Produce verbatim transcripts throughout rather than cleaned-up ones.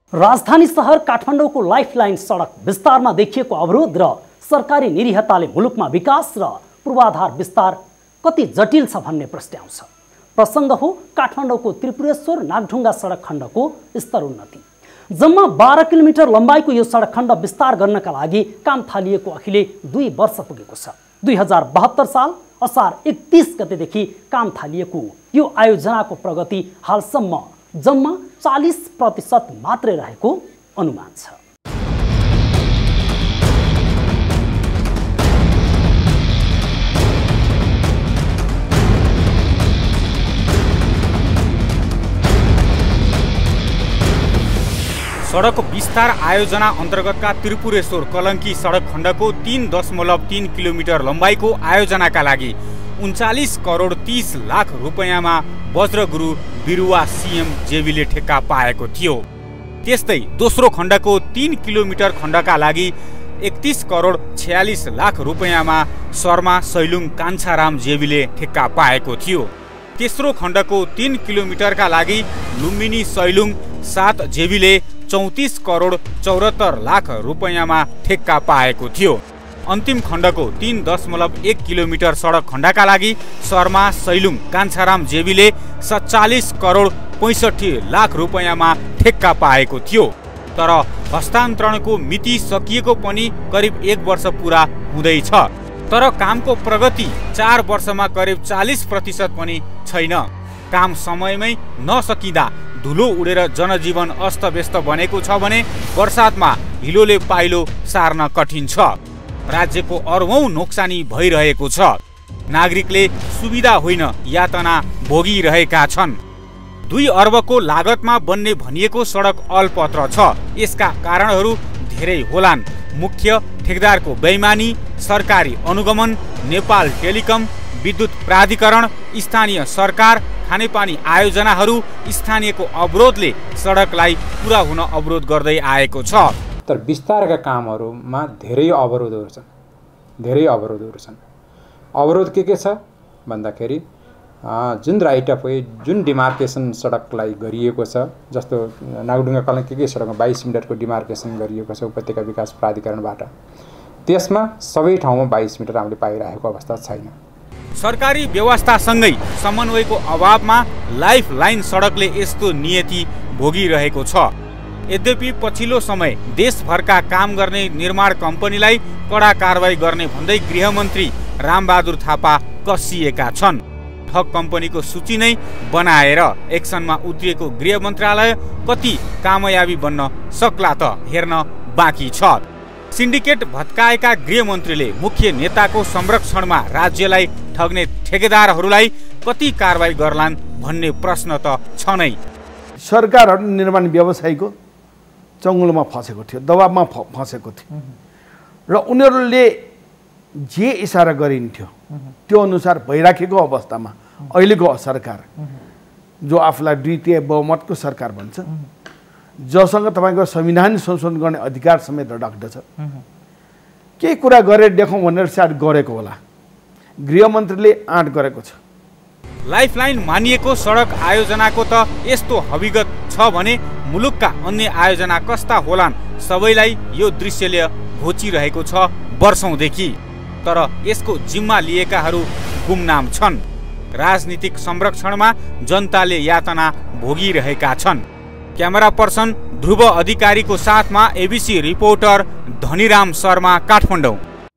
राजधानी शहर काठमाडौँको लाइफलाइन सडक विस्तारमा देखिएको अवरोध र सरकारी निरीहताले मुलुकमा विकास र पूर्वाधार विस्तार कति जटिल छ भन्ने प्रश्न आउँछ। प्रसङ्ग हो काठमाडौँको त्रिपुरेश्वर नागढुङ्गा सडक खण्डको स्तर उन्नति। जम्मा बाह्र किलोमिटर लम्बाइको यो सडक खण्ड विस्तार गर्नका लागि काम थालिएको अहिले दुई वर्ष पुगेको छ। दुई हजार बहत्तर साल असार एकतीस गतेदेखि काम थालिएको यो आयोजनाको प्रगति हालसम्म जम्मा चालीस प्रतिशत मात्रै रहेको अनुमान छ। सडक विस्तार आयोजना अन्तर्गतका त्रिपुरेश्वर कलङ्की सडक खण्डको तीन दशमलव तीन किलोमिटर लम्बाइको आयोजनाका लागि उन्चालिस करोड तीस लाख रुपियाँमा वज्रगुरु बिरुवा सीएम जेबीले ठेक्का पाएको थियो। त्यस्तै दोस्रो खण्डको तीन किलोमिटर खण्डका लागि एकतीस करोड छयालिस लाख रुपियाँमा शर्मा सैलुङ कान्छाराम जेबीले ठेक्का पाएको थियो। तेस्रो खण्डको तीन किलोमिटरका लागि लुम्बिनी सैलुङ सात जेबीले चौतिस करोड चौहत्तर लाख रुपियाँमा ठेक्का पाएको थियो। अन्तिम खण्डको तीन दशमलव एक किलोमिटर सडक खण्डका लागि शर्मा सैलुङ कान्छाराम जेबीले सत्तालिस करोड पैँसठी लाख रुपियाँमा ठेक्का पाएको थियो। तर हस्तान्तरणको मिति सकिएको पनि करिब एक वर्ष पुरा हुँदैछ। तर कामको प्रगति चार वर्षमा करिब चालीस प्रतिशत पनि छैन। काम समयमै नसकिँदा धुलो उडेर जनजीवन अस्तव्यस्त बनेको छ भने वर्षातमा हिलोले पाइलो सार्न कठिन छ। राज्यको अर्बौं नोक्सानी भइरहेको छ। नागरिकले सुविधा होइन यातना भोगिरहेका छन्। दुई अर्बको लागतमा बन्ने भनिएको सडक अलपत्र छ। यसका कारणहरू धेरै होलान्। मुख्य ठेकदारको बेइमानी, सरकारी अनुगमन, नेपाल टेलिकम, विद्युत प्राधिकरण, स्थानीय सरकार, खानेपानी आयोजनाहरू, स्थानीयको अवरोधले सडकलाई पुरा हुन अवरोध गर्दै आएको छ। तर विस्तारका कामहरूमा धेरै अवरोधहरू छन् धेरै अवरोधहरू छन् अवरोध के के छ भन्दाखेरि जुन राइट अफ वे जुन डिमार्केसन सडकलाई गरिएको छ, जस्तो नागढुङ्गा कलङ्की सडकमा बाइस मिटरको डिमार्केसन गरिएको छ उपत्यका विकास प्राधिकरणबाट, त्यसमा सबै ठाउँमा बाइस मिटर हामीले पाइरहेको अवस्था छैन। सरकारी व्यवस्थासँगै समन्वयको अभावमा लाइफ लाइन सडकले यस्तो नियति भोगिरहेको छ। यद्यपि पछिल्लो समय देशभरका काम गर्ने निर्माण कम्पनीलाई कडा कारबाही गर्ने भन्दै गृहमन्त्री रामबहादुर थापा कसिएका छन्। ठग कम्पनीको सूची नै बनाएर एक्सनमा उत्रिएको गृह मन्त्रालय कति कामयाबी बन्न सक्ला त हेर्न बाँकी छ। सिन्डिकेट भत्काएका गृहमन्त्रीले मुख्य नेताको संरक्षणमा राज्यलाई ठग्ने ठेकेदारहरूलाई कति कारबाही गर्लान् भन्ने प्रश्न त छ नै। सरकारहरू निर्माण व्यवसायीको चङ्गुलमा फसेको थियो, दबावमा फसेको थियो र उनीहरूले जे इसारा गरिन्थ्यो त्यो अनुसार भइराखेको अवस्थामा अहिलेको सरकार, जो आफूलाई द्वितीय बहुमतको सरकार भन्छ, जसँग तपाईँको संविधान संशोधन गर्ने अधिकार समेत राख्दछ, केही कुरा गरेर देखाउँ भनेर सायद गरेको होला। गृहमन्त्रीले आँट गरेको छ। लाइफलाइन मानिएको सडक आयोजनाको त यस्तो हविगत छ भने मुलुकका अन्य आयोजना कस्ता होलान् सबैलाई यो दृश्यले घोचिरहेको छ वर्षौंदेखि। तर यसको जिम्मा लिएकाहरू गुमनाम छन्। राजनीतिक संरक्षणमा जनताले यातना भोगिरहेका छन्। क्यामेरा पर्सन ध्रुव अधिकारीको साथमा एबीसी रिपोर्टर धनीराम शर्मा, काठमाडौँ।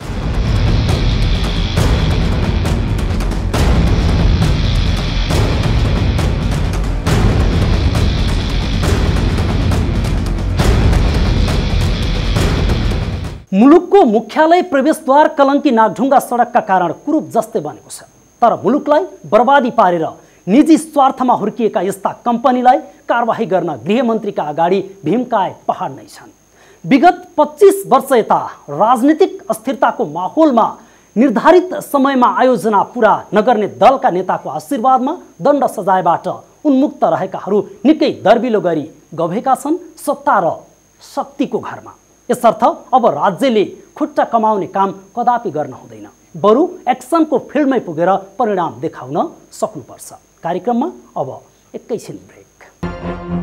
मुलुकको मुख्यालय प्रवेशद्वार कलङ्की नागढुङ्गा सडकका कारण कुरूप जस्तै बनेको छ। तर मुलुकलाई बर्बादी पारेर निजी स्वार्थमा हुर्किएका यस्ता कम्पनीलाई कारबाही गर्न गृहमन्त्रीका अगाडि भीमकाय पहाड नै छन्। विगत पच्चीस वर्ष यता राजनीतिक अस्थिरताको माहौलमा निर्धारित समयमा आयोजना पूरा नगर्ने दलका नेताको आशीर्वादमा दण्ड सजायबाट उन्मुक्त रहेकाहरू निकै दर्बिलो गरी गभेका छन् सत्ता र शक्तिको घरमा। यसर्थ अब राज्यले खुट्टा कमाउने काम कदापि गर्न हुँदैन, बरु एक्सनको फिल्डमै पुगेर परिणाम देखाउन सक्नुपर्छ। कार्यक्रममा अब एकैछिन ब्रेक।